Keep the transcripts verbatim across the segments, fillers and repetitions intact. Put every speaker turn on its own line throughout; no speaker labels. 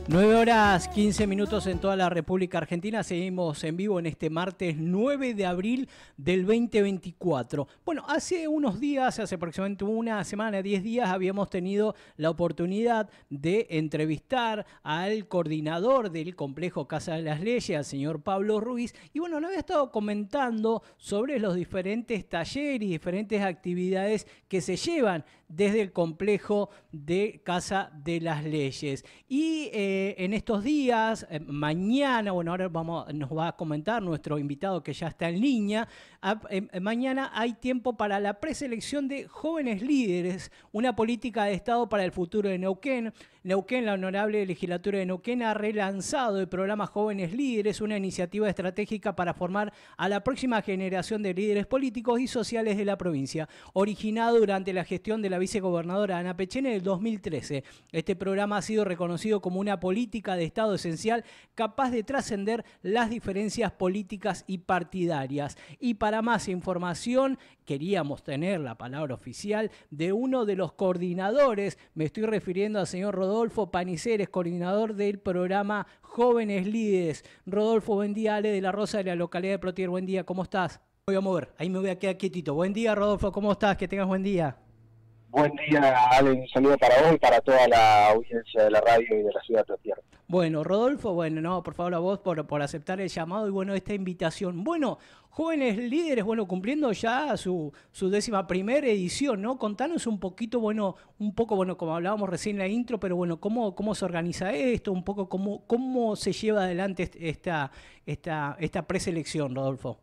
nueve horas quince minutos en toda la República Argentina. Seguimos en vivo en este martes nueve de abril del veinte veinticuatro. Bueno, hace unos días, hace aproximadamente una semana, diez días, habíamos tenido la oportunidad de entrevistar al coordinador del complejo Casa de las Leyes, al señor Pablo Ruiz. Y bueno, nos había estado comentando sobre los diferentes talleres y diferentes actividades que se llevan desde el complejo de Casa de las Leyes. Y eh, en estos días, eh, mañana, bueno, ahora vamos, nos va a comentar nuestro invitado que ya está en línea, a, eh, mañana hay tiempo para la preselección de jóvenes líderes, una política de Estado para el futuro de Neuquén. Neuquén, la honorable legislatura de Neuquén, ha relanzado el programa Jóvenes Líderes, una iniciativa estratégica para formar a la próxima generación de líderes políticos y sociales de la provincia, originado durante la gestión de la vicegobernadora Ana Pechene en el dos mil trece. Este programa ha sido reconocido como una política de Estado esencial capaz de trascender las diferencias políticas y partidarias. Y para más información, queríamos tener la palabra oficial de uno de los coordinadores. Me estoy refiriendo al señor Rodolfo Paniceres, coordinador del programa Jóvenes Líderes. Rodolfo, buen día. Ale de la Rosa de la localidad de Plotier, buen día, ¿cómo estás? Me voy a mover, ahí me voy a quedar quietito. Buen día, Rodolfo, ¿cómo estás? Que tengas buen día.
Buen día, Ale, un saludo para vos y para toda la audiencia de la radio y de la ciudad de Plotier.
Bueno, Rodolfo, bueno, no, por favor a vos por, por aceptar el llamado y bueno, esta invitación. Bueno, Jóvenes Líderes, bueno, cumpliendo ya su, su décima primera edición, ¿no? Contanos un poquito, bueno, un poco, bueno, como hablábamos recién en la intro, pero bueno, cómo, cómo se organiza esto, un poco cómo, cómo se lleva adelante esta, esta, esta preselección, Rodolfo.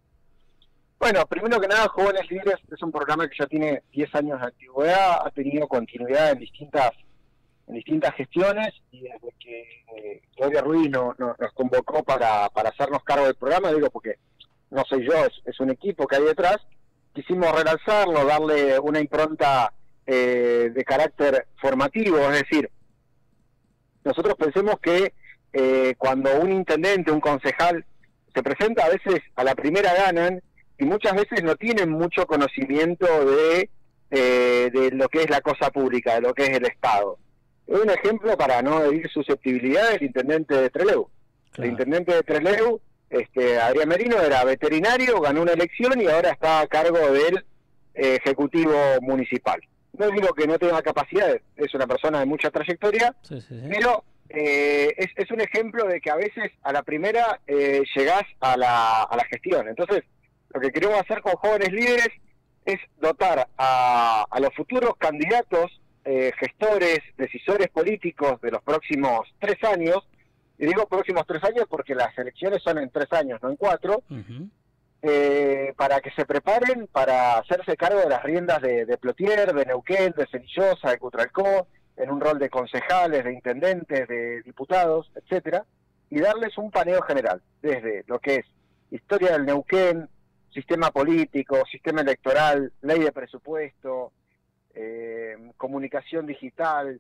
Bueno, primero que nada, Jóvenes Líderes es un programa que ya tiene diez años de antigüedad, ha tenido continuidad en distintas en distintas gestiones y desde que eh, Gloria Ruiz no, no, nos convocó para, para hacernos cargo del programa, digo porque no soy yo, es, es un equipo que hay detrás, quisimos relanzarlo, darle una impronta eh, de carácter formativo, es decir, nosotros pensemos que eh, cuando un intendente, un concejal se presenta, a veces a la primera ganan y muchas veces no tienen mucho conocimiento de, eh, de lo que es la cosa pública, de lo que es el Estado. Un ejemplo para no herir susceptibilidades, el intendente de Trelew. Claro. El intendente de Trelew, este, Adrián Merino, era veterinario, ganó una elección y ahora está a cargo del eh, Ejecutivo Municipal. No digo que no tenga capacidades, es una persona de mucha trayectoria, sí, sí, sí. pero eh, es, es un ejemplo de que a veces a la primera eh, llegás a la, a la gestión. Entonces, lo que queremos hacer con Jóvenes Líderes es dotar a, a los futuros candidatos, eh, gestores, decisores políticos de los próximos tres años, y digo próximos tres años porque las elecciones son en tres años, no en cuatro, uh-huh. eh, para que se preparen para hacerse cargo de las riendas de, de Plotier, de Neuquén, de Cenillosa, de Cutralcó, en un rol de concejales, de intendentes, de diputados, etcétera, y darles un paneo general, desde lo que es historia del Neuquén, sistema político, sistema electoral, ley de presupuesto, eh, comunicación digital,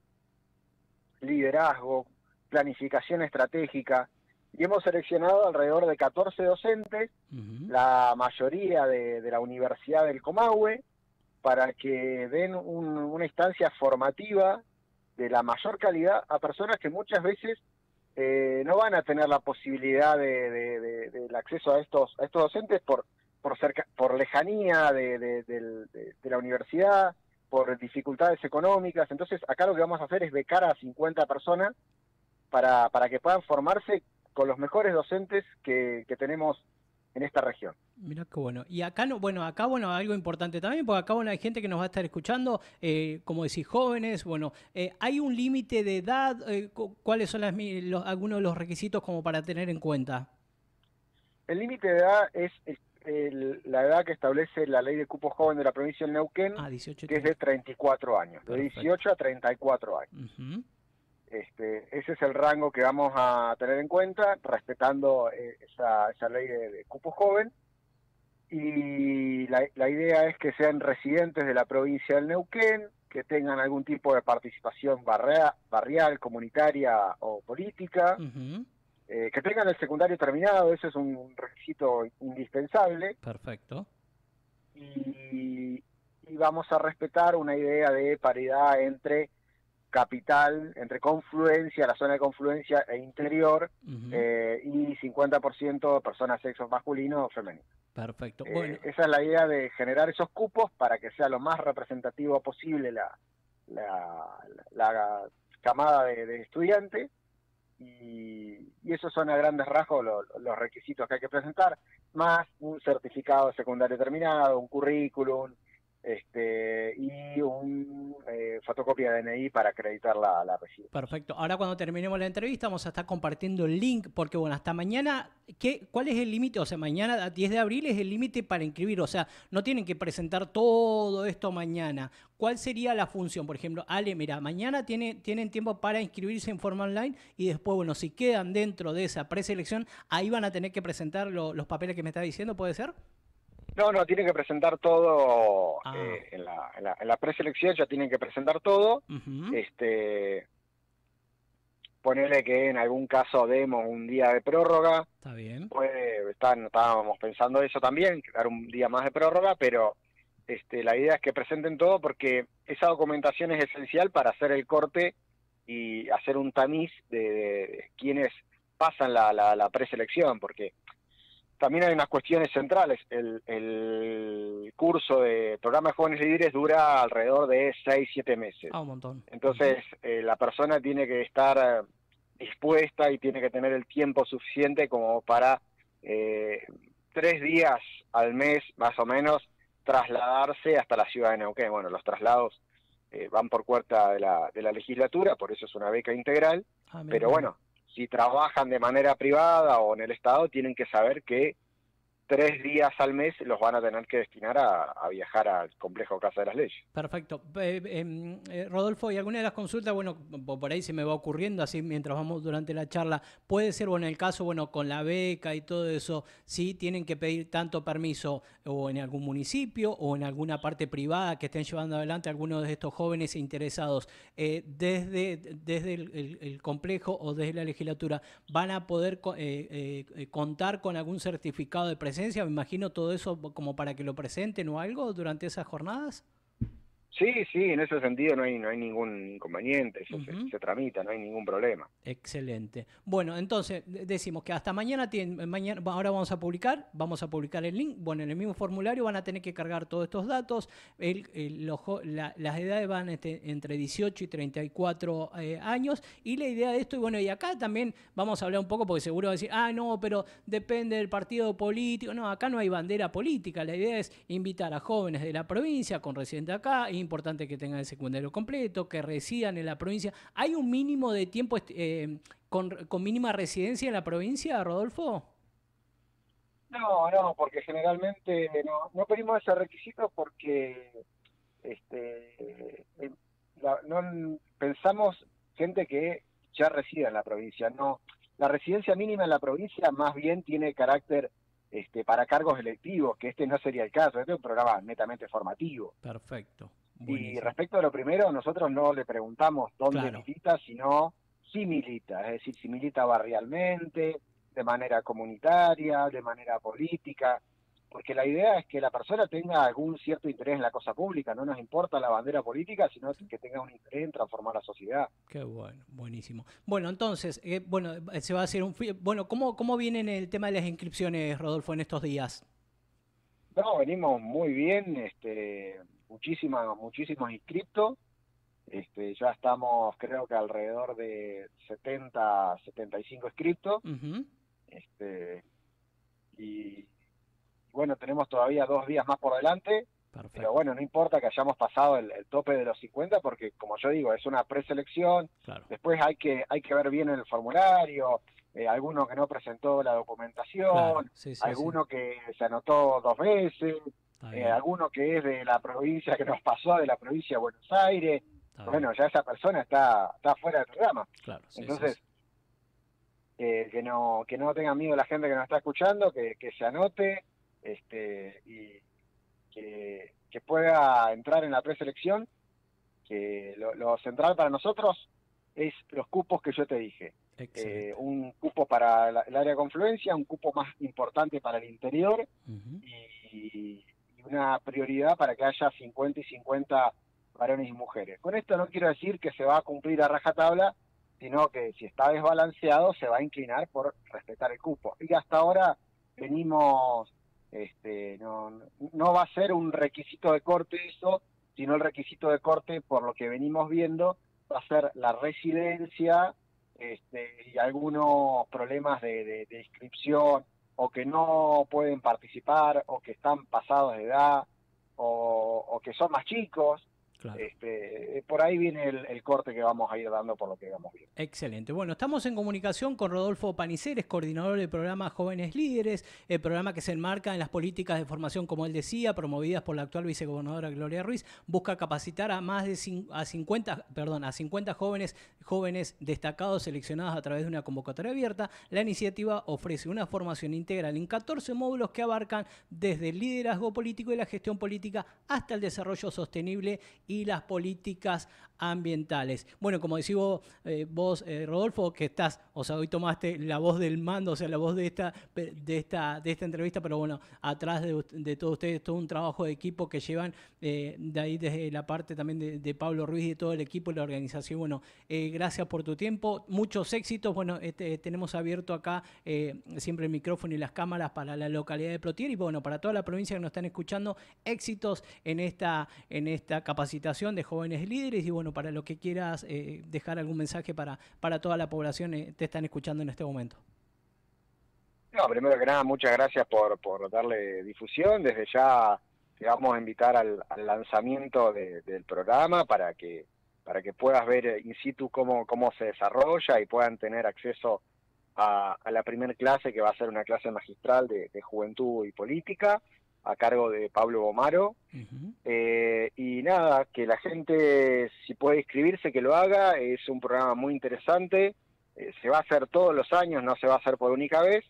liderazgo, planificación estratégica, y hemos seleccionado alrededor de catorce docentes, uh-huh. la mayoría de, de la Universidad del Comahue, para que den un, una instancia formativa de la mayor calidad a personas que muchas veces eh, no van a tener la posibilidad de, de, de, del acceso a estos, a estos docentes por por cerca, por lejanía de, de, de, de, de la universidad, por dificultades económicas. Entonces acá lo que vamos a hacer es becar a cincuenta personas para, para que puedan formarse con los mejores docentes que, que tenemos en esta región.
Mirá qué bueno. Y acá, no, bueno, acá, bueno, algo importante también, porque acá, bueno, hay gente que nos va a estar escuchando, eh, como decís, jóvenes, bueno, eh, ¿hay un límite de edad? Eh, ¿Cuáles son las, los, algunos de los requisitos como para tener en cuenta?
El límite de edad es el, la edad que establece la ley de cupo joven de la provincia de Neuquén, ah, dieciocho, que es de treinta y cuatro años, perfecto. De dieciocho a treinta y cuatro años. Uh-huh. Este, ese es el rango que vamos a tener en cuenta, respetando eh, esa, esa ley de, de cupo joven. Y la, la idea es que sean residentes de la provincia del Neuquén, que tengan algún tipo de participación barria, barrial, comunitaria o política, uh-huh. eh, que tengan el secundario terminado, eso es un requisito indispensable.
Perfecto.
Y, y vamos a respetar una idea de paridad entre capital, entre confluencia, la zona de confluencia e interior, uh-huh. eh, y cincuenta por ciento personas sexo masculino o femenino.
Perfecto.
Eh,
bueno.
Esa es la idea de generar esos cupos para que sea lo más representativo posible la, la, la, la camada de, de estudiantes, y, y esos son a grandes rasgos los, los requisitos que hay que presentar, más un certificado de secundario terminado, un currículum, este y un eh, fotocopia de D N I para acreditar la, la residencia.
Perfecto. Ahora cuando terminemos la entrevista vamos a estar compartiendo el link, porque bueno, hasta mañana, ¿qué, ¿cuál es el límite? O sea, mañana, diez de abril, es el límite para inscribir, o sea, no tienen que presentar todo esto mañana. ¿Cuál sería la función? Por ejemplo, Ale, mira, mañana tiene, tienen tiempo para inscribirse en forma online y después, bueno, si quedan dentro de esa preselección, ahí van a tener que presentar lo, los papeles que me está diciendo, ¿puede ser?
No, no, tienen que presentar todo
ah.
eh, en, la, en, la, en la preselección, ya tienen que presentar todo.
Uh-huh.
este Ponerle que en algún caso demos un día de prórroga.
Está bien.
Puede, están, estábamos pensando eso también, dar un día más de prórroga, pero este, la idea es que presenten todo porque esa documentación es esencial para hacer el corte y hacer un tamiz de, de, de quienes pasan la, la, la preselección, porque también hay unas cuestiones centrales. El, el curso de programa de jóvenes líderes dura alrededor de seis, siete meses.
Ah, un montón.
Entonces, eh, la persona tiene que estar dispuesta y tiene que tener el tiempo suficiente como para eh, tres días al mes, más o menos, trasladarse hasta la ciudad de Neuquén. Bueno, los traslados eh, van por cuenta de la, de la legislatura, por eso es una beca integral, ah, pero bueno, si trabajan de manera privada o en el Estado, tienen que saber que tres días al mes los van a tener que destinar a, a viajar al complejo Casa de las Leyes.
Perfecto. Eh, eh, eh, Rodolfo, ¿y alguna de las consultas, bueno, por ahí se me va ocurriendo, así mientras vamos durante la charla, puede ser, bueno, en el caso, bueno, con la beca y todo eso, sí tienen que pedir tanto permiso o en algún municipio o en alguna parte privada que estén llevando adelante algunos de estos jóvenes interesados, eh, desde, desde el, el, el complejo o desde la legislatura, van a poder eh, eh, contar con algún certificado de presencia? Me imagino todo eso como para que lo presenten o algo durante esas jornadas.
Sí, sí, en ese sentido no hay no hay ningún inconveniente, eso uh-huh. se, se tramita, no hay ningún problema.
Excelente. Bueno, entonces decimos que hasta mañana, tienen, mañana ahora vamos a publicar, vamos a publicar el link. Bueno, en el mismo formulario van a tener que cargar todos estos datos. El, el, los, la, las edades van este, entre dieciocho y treinta y cuatro eh, años. Y la idea de esto, y bueno, y acá también vamos a hablar un poco, porque seguro va a decir, ah, no, pero depende del partido político. No, acá no hay bandera política. La idea es invitar a jóvenes de la provincia con residente acá. Es importante que tengan el secundario completo, que residan en la provincia. ¿Hay un mínimo de tiempo eh, con, con mínima residencia en la provincia, Rodolfo?
No, no, porque generalmente no, no pedimos ese requisito porque este, eh, la, no pensamos gente que ya resida en la provincia. No, la residencia mínima en la provincia más bien tiene carácter este, para cargos electivos, que este no sería el caso. Este es un programa netamente formativo.
Perfecto.
Buenísimo. Y respecto a lo primero, nosotros no le preguntamos dónde claro. milita, sino si milita, es decir, si milita barrialmente, de manera comunitaria, de manera política, porque la idea es que la persona tenga algún cierto interés en la cosa pública. No nos importa la bandera política, sino que tenga un interés en transformar la sociedad.
Qué bueno, buenísimo. Bueno, entonces, eh, bueno, se va a hacer un... Bueno, ¿cómo, cómo viene el tema de las inscripciones, Rodolfo, en estos días?
No, venimos muy bien, este... muchísimos, muchísimos inscriptos, este, ya estamos creo que alrededor de setenta, setenta y cinco inscriptos, uh-huh. este, y bueno, tenemos todavía dos días más por delante. Perfecto. Pero bueno, no importa que hayamos pasado el, el tope de los cincuenta, porque como yo digo, es una preselección, claro. Después hay que hay que ver bien el formulario, eh, alguno que no presentó la documentación, claro. sí, sí, alguno sí. que se anotó dos veces, Eh, alguno que es de la provincia, que nos pasó de la provincia de Buenos Aires, está bueno, bien. Ya esa persona está está fuera del programa. Claro, sí, entonces, sí, sí. Eh, que no que no tenga miedo la gente que nos está escuchando, que, que se anote este y que, que pueda entrar en la preselección, que lo, lo central para nosotros es los cupos que yo te dije. Eh, un cupo para la, el área de confluencia, un cupo más importante para el interior, uh-huh. y una prioridad para que haya cincuenta y cincuenta varones y mujeres. Con esto no quiero decir que se va a cumplir a rajatabla, sino que si está desbalanceado se va a inclinar por respetar el cupo. Y hasta ahora venimos, este, no, no va a ser un requisito de corte eso, sino el requisito de corte, por lo que venimos viendo, va a ser la residencia este, y algunos problemas de, de, de inscripción, o que no pueden participar, o que están pasados de edad, o, o que son más chicos. Claro. Este, por ahí viene el, el corte que vamos a ir dando por lo que vamos viendo.
Excelente. Bueno, estamos en comunicación con Rodolfo Paniceres, coordinador del programa Jóvenes Líderes, el programa que se enmarca en las políticas de formación, como él decía, promovidas por la actual vicegobernadora Gloria Ruiz. Busca capacitar a más de cincuenta, perdón, a cincuenta jóvenes, jóvenes destacados seleccionados a través de una convocatoria abierta. La iniciativa ofrece una formación integral en catorce módulos que abarcan desde el liderazgo político y la gestión política hasta el desarrollo sostenible y y las políticas ambientales. Bueno, como decís vos, eh, vos eh, Rodolfo, que estás, o sea, hoy tomaste la voz del mando, o sea, la voz de esta, de esta, de esta entrevista, pero bueno, atrás de, de todos ustedes, todo un trabajo de equipo que llevan, eh, de ahí desde la parte también de, de Pablo Ruiz y de todo el equipo y la organización. Bueno, eh, gracias por tu tiempo, muchos éxitos. Bueno, este, tenemos abierto acá eh, siempre el micrófono y las cámaras para la localidad de Plotier y bueno, para toda la provincia que nos están escuchando, éxitos en esta, en esta capacitación de jóvenes líderes y bueno, para lo que quieras eh, dejar algún mensaje para, para toda la población eh, te están escuchando en este momento.
No, primero que nada, muchas gracias por, por darle difusión. Desde ya te vamos a invitar al, al lanzamiento de, del programa para que para que puedas ver in situ cómo, cómo se desarrolla y puedan tener acceso a, a la primera clase, que va a ser una clase magistral de, de juventud y política, a cargo de Pablo Bomaro. Uh-huh. eh, y nada, que la gente, si puede inscribirse, que lo haga. Es un programa muy interesante, eh, se va a hacer todos los años, no se va a hacer por única vez,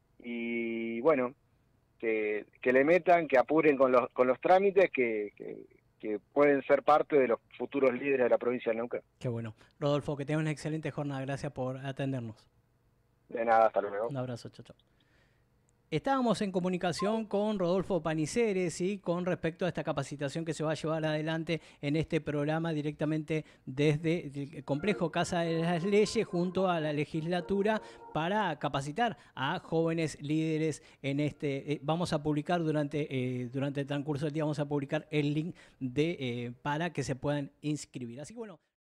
y bueno, que, que le metan, que apuren con los, con los trámites, que, que, que pueden ser parte de los futuros líderes de la provincia de Neuquén.
Qué bueno. Rodolfo, que tengas una excelente jornada, gracias por atendernos.
De nada, hasta luego.
Un abrazo, chao, chao. Estábamos en comunicación con Rodolfo Paniceres y con respecto a esta capacitación que se va a llevar adelante en este programa directamente desde el complejo Casa de las Leyes junto a la legislatura para capacitar a jóvenes líderes en este. Eh, vamos a publicar durante, eh, durante el transcurso del día, vamos a publicar el link de, eh, para que se puedan inscribir. Así que bueno.